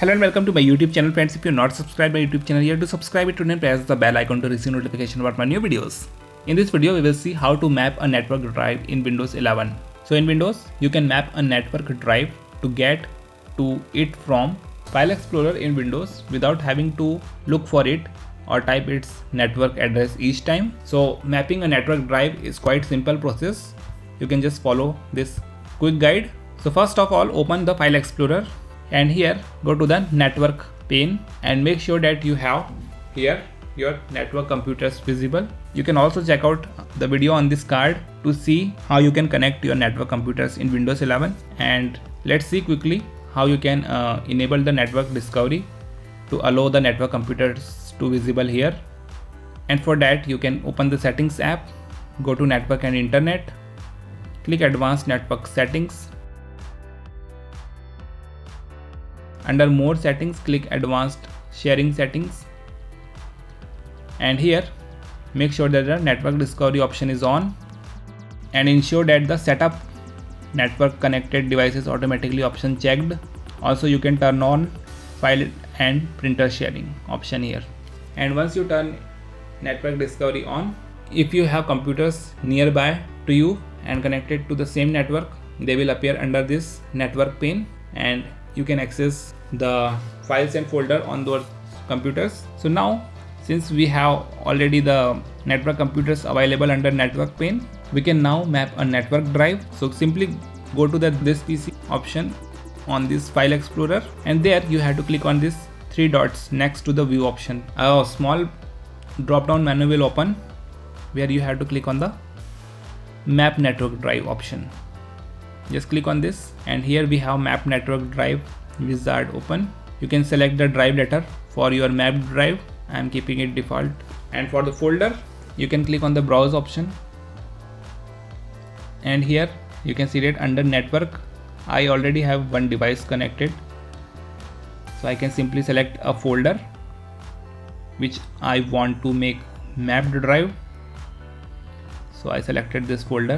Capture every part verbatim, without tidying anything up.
Hello and welcome to my YouTube channel, friends. If you're not subscribed my YouTube channel, you have to subscribe it today and press the bell icon to receive notification about my new videos. In this video, we will see how to map a network drive in Windows eleven. So in Windows, you can map a network drive to get to it from File Explorer in Windows without having to look for it or type its network address each time. So mapping a network drive is quite simple process. You can just follow this quick guide. So first of all, open the File Explorer. And here go to the network pane and make sure that you have here your network computers visible. You can also check out the video on this card to see how you can connect your network computers in Windows eleven. And let's see quickly how you can uh, enable the network discovery to allow the network computers to visible here. And for that you can open the settings app, go to network and internet, click advanced network settings. Under more settings, click advanced sharing settings, and here make sure that the network discovery option is on and ensure that the setup network connected devices automatically option checked. Also you can turn on file and printer sharing option here. And once you turn network discovery on, if you have computers nearby to you and connected to the same network, they will appear under this network pane and you can access the files and folder on those computers. So now, since we have already the network computers available under network pane, we can now map a network drive. So simply go to the this P C option on this File Explorer, and there you have to click on this three dots next to the view option. A small drop down menu will open where you have to click on the map network drive option. Just click on this, and here we have map network drive wizard open. You can select the drive letter for your mapped drive. I am keeping it default. And for the folder, you can click on the browse option, and here you can see that under network I already have one device connected, so I can simply select a folder which I want to make mapped drive. So I selected this folder,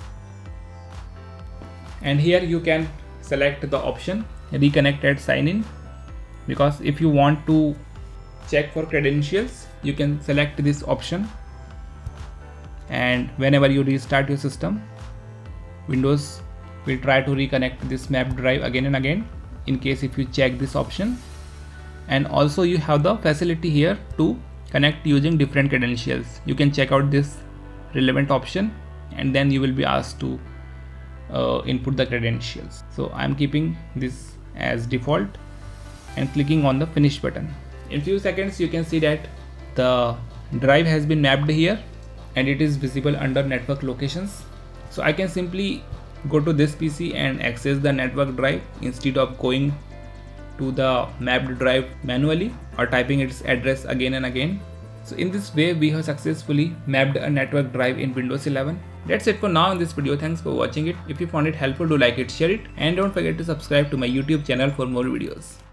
and here you can select the option reconnect and sign in, because if you want to check for credentials you can select this option, and whenever you restart your system, Windows will try to reconnect this mapped drive again and again in case if you check this option. And also you have the facility here to connect using different credentials. You can check out this relevant option and then you will be asked to uh, input the credentials. So I am keeping this as default and clicking on the finish button. In few seconds you can see that the drive has been mapped here and it is visible under network locations. So I can simply go to this P C and access the network drive instead of going to the mapped drive manually or typing its address again and again. So in this way we have successfully mapped a network drive in Windows eleven. That's it for now in this video. Thanks for watching it. If you found it helpful, do like it, share it, and don't forget to subscribe to my YouTube channel for more videos.